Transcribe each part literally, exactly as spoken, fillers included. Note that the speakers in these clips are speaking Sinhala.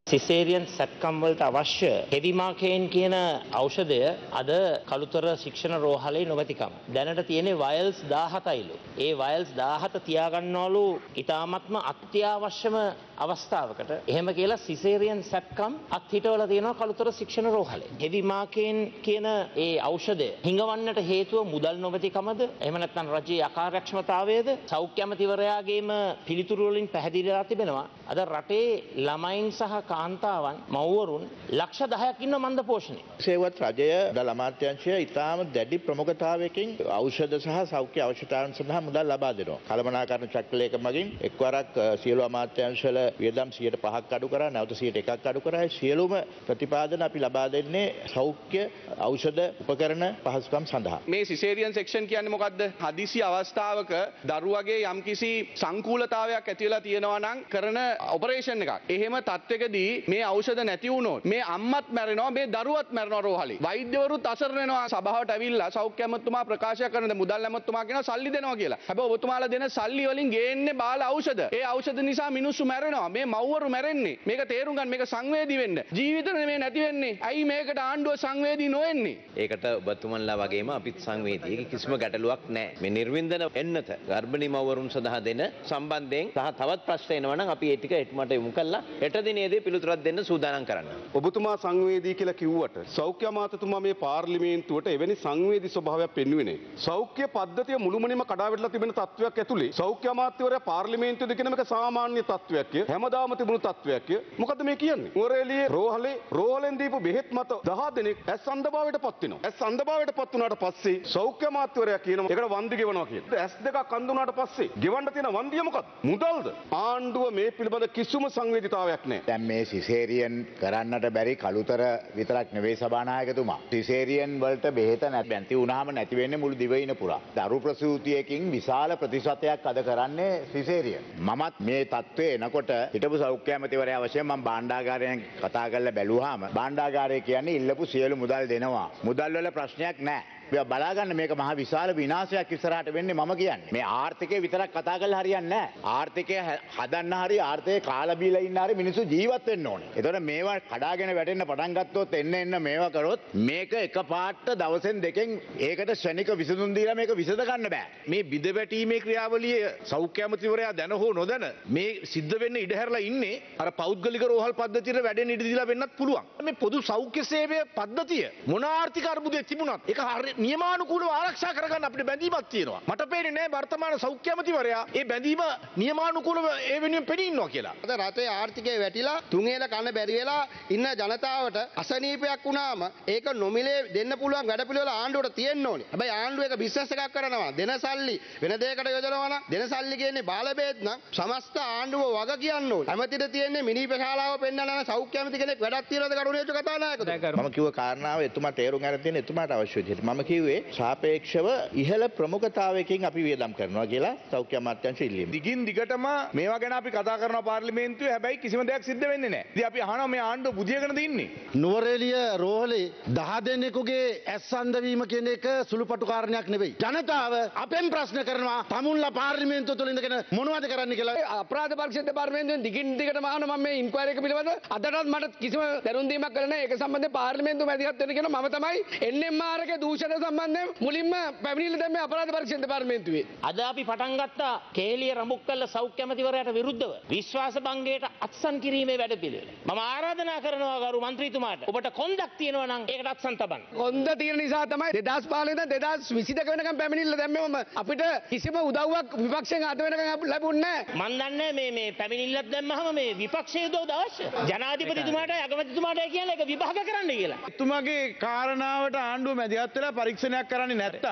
සිසේරියන් සැත්කම් වලට අවශ්‍ය හෙවිමාකේන් කියන ඖෂධය අද කළුතර ශික්ෂණ රෝහලේ නොමැතිකම. දැනට තියෙන්නේ වයල්ස් දාහතයිලු. ඒ වයල්ස් දාහත තියාගන්නවලු ඉතාමත්ම අත්‍යවශ්‍යම අවස්ථාවකට. එහෙම කියලා සිසේරියන් සැත්කම් අත්හිටවල තියෙනවා කළුතර ශික්ෂණ රෝහලේ. හෙවිමාකේන් කියන ඒ ඖෂධය හිඟවන්නට හේතුව මුදල් නොමැතිකමද? එහෙම නැත්නම් රජයේ අකාර්යක්ෂමතාවයද? සෞඛ්‍ය අමාත්‍යවරයාගේම පිළිතුරු වලින් පැහැදිලිලා තිබෙනවා. අද රටේ ළමයින් සහ කාන්තාවන් මව්වරුන් ලක්ෂ දහයක් ඉන්න මන්ද පෝෂණය. සේවත් රජය දළ අමාත්‍යාංශය ඉතාම දැඩි ප්‍රමුඛතාවයකින් ඖෂධ සහ සෞඛ්‍ය අවශ්‍යතාවන් සඳහා මුදල් ලබා දෙනවා. කළමනාකරණ චක්‍රලේඛ මගින් එක්වරක් සියලු අමාත්‍යාංශවල වියදම් සියයට පහක් අඩු කරා, නැවත සියයට එකක් අඩු කරා. සියලුම ප්‍රතිපාදන අපි ලබා දෙන්නේ සෞඛ්‍ය ඖෂධ උපකරණ පහසුකම් සඳහා. මේ සිසේරියන් සෙක්ෂන් කියන්නේ මොකද්ද? හදිසි අවස්ථාවක දරුවගේ යම්කිසි සංකූලතාවයක් ඇති වෙලා තියෙනවා නම් කරන ඔපරේෂන් එකක්. එහෙම තත්ත්වයකදී මේ ඖෂධ නැති වුණොත් මේ අම්මත් මැරෙනවා, මේ දරුවත් මැරෙනවා රෝහලේ. වෛද්‍යවරුත් අසරණ වෙනවා. සභාවට ඇවිල්ලා සෞඛ්‍ය ඇමතුමා ප්‍රකාශ කරන මුදල් ඇමතුමා කියනවා සල්ලි දෙනවා කියලා. හැබැයි ඔබතුමාලා දෙන සල්ලි වලින් ගේන්නේ බාල ඖෂධ. ඒ ඖෂධ නිසා මිනිස්සු මැරෙනවා. මේ මව්වරු මැරෙන්නේ. මේක තේරුම් ගන්න, මේක සංවේදී වෙන්න. ජීවිත නෙමෙයි නැති වෙන්නේ. ඇයි මේකට ආණ්ඩුව සංවේදී නොවෙන්නේ? ඒකට ඔබතුමන්ලා වගේම අපිත් සංවේදී. ඒක කිසිම ගැටලුවක් නැහැ. මේ නිර්වින්දන එන්නත ගර්භණී මව්වරුන් සඳහා දෙන සම්බන්ධයෙන් සහ තවත් ප්‍රශ්න එනවා නම් අපි ඒ ටික එටමට යොමු කළා හෙට දිනේදී පිළිතුරක් දෙන්න සූදානම් කරන්න. ඔබතුමා සංවේදී කියලා කිව්වට සෞඛ්‍ය අමාත්‍යතුමා මේ පාර්ලිමේන්තුවට එවැනි සංවේදී ස්වභාවයක් පෙන්වුවේ නැහැ. සෞඛ්‍ය පද්ධතිය මුළුමනින්ම කඩාවැටලා තිබෙන තත්වයක් ඇතුලේ සෞඛ්‍ය අමාත්‍යවරයා පාර්ලිමේන්තුවේදී කියන මේක සාමාන්‍ය තත්වයක් කිය. හැමදාම තිබුණු තත්වයක් කිය. මොකද්ද මේ කියන්නේ? උරේලියේ රෝහලේ රෝහලෙන් දීපු බෙහෙත් මත දහ දෙනෙක් ඇස් අන්ධභාවයට පත් වෙනවා. ඇස් අන්ධභාවයට පත් වුණාට පස්සේ සෞඛ්‍ය අමාත්‍යවරයා කියනවා ඒකට වන්දි ගෙවනවා කියලා. ඇස් දෙකක් අන්ධ වුණාට පස්සේ ගෙවන්න තියෙන වන්දිය මොකක්ද? මුදල්ද? ආණ්ඩුව මේ පිළිබඳ කිසිම සංවේදීතාවයක් නැහැ. දැන් මේ සිසේරියන් කරන්නට බැරි කළුතර විතරක් නෙවෙයි සභානායකතුමා. සිසේරියන් වලට බෙහෙත නැති වුණාම නැති වෙන්නේ මුළු දිවයින පුරා. දරු ප්‍රසූතියකින් විශාල ප්‍රතිශතයක් අද කරන්නේ සිසේරියන්. මමත් මේ තත්ත්වයේ එනකොට හිටපු සෞඛ්‍ය ඇමතිවරයා වශයෙන් මම භාණ්ඩාගාරයෙන් කතා කරලා බැලුවාම භාණ්ඩාගාරය කියන්නේ ඉල්ලපු සියලු මුදල් දෙනවා. මුදල් වල ප්‍රශ්නයක් නැහැ. බලාගන්න මේක මහ විශාල විනාශයක් ඉස්සරහට වෙන්නේ මම කියන්නේ. මේ ආර්ථිකය විතරක් කතා කරලා හරියන්නේ නැහැ. ආර්ථිකය හදන්න හරි ආර්ථිකය කාලා බීලා ඉන්න හරි මිනිස්සු ජීවත් වෙන්න ඕනේ. ඒතකොට මේවා කඩාගෙන වැටෙන්න පටන් ගත්තොත් එන්න එන්න මේවා කරොත් මේක එකපාරට දවසෙන් දෙකෙන් ඒකට ශනික විසඳුම් දීලා මේක විසඳ ගන්න බෑ. මේ බිඳ වැටීමේ ක්‍රියාවලිය සෞඛ්‍ය අමාත්‍යවරයා දැන හෝ නොදැන මේ සිද්ධ වෙන්න ඉඩ හැරලා ඉන්නේ අර පෞද්ගලික රෝහල් පද්ධතියට වැඩෙන්න ඉඩ දීලා වෙන්නත් පුළුවන්. මේ පොදු සෞඛ්‍ය සේවය පද්ධතිය මොන ආර්ථික අර්බුදයක් තිබුණත් ඒක හරිය නියමානුකූලව ආරක්ෂා කරගන්න අපිට බැඳීමක් තියෙනවා. මට පේන්නේ නැහැ වර්තමාන සෞඛ්‍ය අමාත්‍යවරයා ඒ බැඳීම නියමානුකූලව ඒ වෙනුවෙන් පෙනී ඉන්නවා කියලා. අද රටේ ආර්ථිකය වැටිලා තුන්ේල කන බැරි වෙලා ඉන්න ජනතාවට අසනීපයක් වුණාම ඒක නොමිලේ දෙන්න පුළුවන් වැඩපිළිවෙල ආණ්ඩුවට තියෙන්න ඕනේ. හැබැයි ආණ්ඩුව එක බිස්නස් එකක් කරනවා. දෙන සල්ලි වෙන දෙයකට යොදනවා නම් දෙන සල්ලි කියන්නේ බාල බෙහෙත් නම් සමස්ත ආණ්ඩුව වග කියන්න ඕනේ. ඇමතිට තියෙන්නේ මිනිපශාලාව පෙන්නන සෞඛ්‍ය අමාත්‍ය කෙනෙක් වැඩක් තියනද කරුණියෝච කතානායකතුමා. මම කිව්ව කාරණාව එතුමා තේරුම් ගන්න තියෙන එතුමාට අවශ්‍ය විදිහට. මම කිව්වේ සාපේක්ෂව ඉහළ ප්‍රමුඛතාවයකින් අපි වියදම් කරනවා කියලා සෞඛ්‍ය අමාත්‍යාංශ ඉල්ලීම. දිගින් දිගටම මේවා ගැන අපි කතා කරනවා පාර්ලිමේන්තුවේ. හැබැයි කිසිම දෙයක් සිද්ධ වෙන්නේ නැහැ. ඉතින් අපි අහනවා මේ ආණ්ඩුව බුදියගෙනද ඉන්නේ? නුවරඑළිය රෝහලේ දහ දෙනෙකුගේ ඇස් අන්ධ වීම කියන එක සුළුපටු කාරණයක් නෙවෙයි. ජනතාව අපෙන් ප්‍රශ්න කරනවා තමුන්ලා පාර්ලිමේන්තුව තුළ ඉඳගෙන මොනවද කරන්න කියලා. අපරාධ පරීක්ෂණ දෙපාර්තමේන්තුවෙන් දිගින් දිගටම අහනවා මම මේ ඉන්ක්වයරි එක පිළිබඳව අදටත් මට කිසිම දැනුම් දීමක් කරලා නැහැ. ඒක සම්බන්ධයෙන් පාර්ලිමේන්තුව මැදිහත් වෙන්න කියනවා. මම තමයි එන් එම් ආර් එකේ දූෂණ සම්බන්ධයෙන් මුලින්ම පැමිණිල්ල දැම්මේ අපරාධ පරීක්ෂණ දෙපාර්තමේන්තුවේ. අද අපි පටන් ගත්තා කේලිය රඹුක්කල්ල සෞඛ්‍ය අමාත්‍යවරයාට විරුද්ධව විශ්වාස භංගයට අත්සන් කිරීමේ වැඩපිළිවෙල. මම ආරාධනා කරනවා ගරු මන්ත්‍රීතුමාට ඔබට කොන්දක් තියෙනවා නම් ඒකට අත්සන් තබන්න. කොන්ද තියෙන නිසා තමයි දෙදාස් පහළොව ඉඳන් දෙදාස් විසිදෙක වෙනකම් පැමිණිල්ල දැම්මේම අපිට කිසිම උදව්වක් විපක්ෂයෙන් අද වෙනකම් ලැබුණේ නැහැ. මන් දන්නේ මේ මේ පැමිණිල්ලක් දැම්මහම මේ විපක්ෂයේ උදව්ද අවශ්‍ය? ජනාධිපතිතුමාට අගමැතිතුමාට කියලා ඒක විභාග කරන්න කියලා. එතුමාගේ කාරණාවට ආණ්ඩුව මැදිහත් වෙලා පරීක්ෂණයක් කරන්නේ නැත්තම්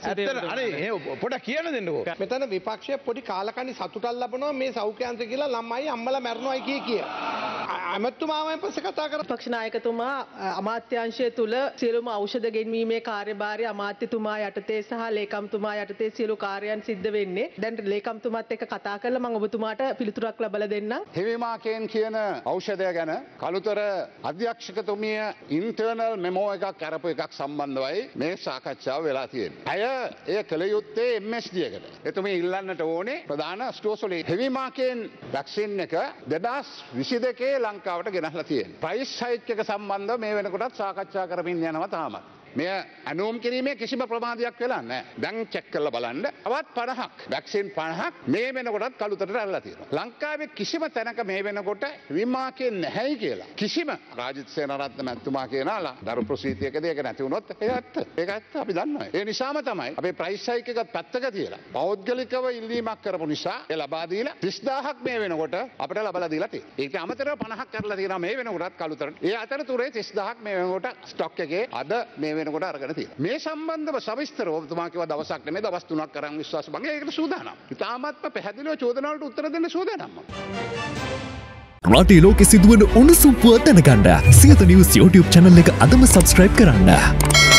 පොඩක් කියන්න දෙන්නකෝ. මෙතන විපක්ෂය පොඩි කාලකන්ණි සතුටක් ලබනවා මේ සෞඛ්‍ය අංශ කියලා ළමයි අම්මලා මැරෙනවායි කිය කිය. අමතුමාමයි පස්සේ කතා කරා. විපක්ෂ නායකතුමා අමාත්‍යාංශය තුල සියලුම ඖෂධ ගෙන්වීමේ කාර්යභාරය අමාත්‍යතුමා යටතේ සහ ලේකම්තුමා යටතේ සියලු කාර්යයන් සිද්ධ වෙන්නේ. දැන් ලේකම්තුමාත් එක්ක කතා කරලා මම ඔබතුමාට පිළිතුරක් ලබා දෙන්නම්. හෙවිමාකේන් කියන ඖෂධය ගැන කළුතර අධ්‍යක්ෂකතුමිය ඉන්ටර්නල් මෙමෝ එකක් අරපු එකක් සම්බන්ධවයි මේ සාකච්ඡාව වෙලා තියෙන්නේ. අය එය කළ යුත්තේ එම් එස් ඩී එකට. එතුමිය ඉල්ලන්නට ඕනේ ප්‍රධාන ස්ටෝර්ස් වල හෙවිමාකේන් වැක්සින් එක දෙදාස් විසි දෙකේ ලංකාවේ ලංකාවට ගෙනහලා තියෙන්නේ. ප්‍රයිස් හයික් එක සම්බන්ධව මේ වෙනකොටත් සාකච්ඡා කරමින් යනවා තාමත්. මෙය අනුම් කිරීමේ කිසිම ප්‍රමාදයක් වෙලා නැහැ. දැන් චෙක් කරලා බලන්න. තවත් පනහක් වැක්සින් පනහක් මේ වෙනකොටත් කළුතරට ඇරලා තියෙනවා. ලංකාවේ කිසිම තැනක මේ වෙනකොට විමාකේ නැහැයි කියලා. කිසිම රාජිත් සේනාරත්න මැතිතුමා කියනවා දරු ප්‍රසීතියකදී ඒක නැති වුණොත් ඒක ඇත්ත. ඒක ඇත්ත අපි දන්නවා. ඒ නිසාම තමයි අපේ ප්‍රයිස් හයික් එකත් පැත්තක තියලා පෞද්ගලිකව ඉල්ලීමක් කරපු නිසා ඒ ලබා දීලා තිස් දාහක් මේ වෙනකොට අපිට ලබා දීලා තියෙනවා. ඒක අමතරව පනහක් කරලා තියෙනවා මේ වෙනකොටත් කළුතරට. ඒ අතරතුරේ තිස් දාහක් මේ වෙනකොට ස්ටොක් එකේ අද මේ වෙනකොට අරගෙන තියෙනවා. මේ සම්බන්ධව සවිස්තරව ඔබතුමා කිව්වා දවසක් නෙමෙයි දවස් තුනක් කරන් විශ්වාස බං ඒකට සූදානම්. ඉතාමත්ම පැහැදිලිව චෝදනා වලට උත්තර දෙන්න සූදානම්. රටේ ලෝකෙ සිදුවන උණුසුම් පුවත් දැනගන්න සියත නිවුස් YouTube channel එක අදම subscribe කරන්න.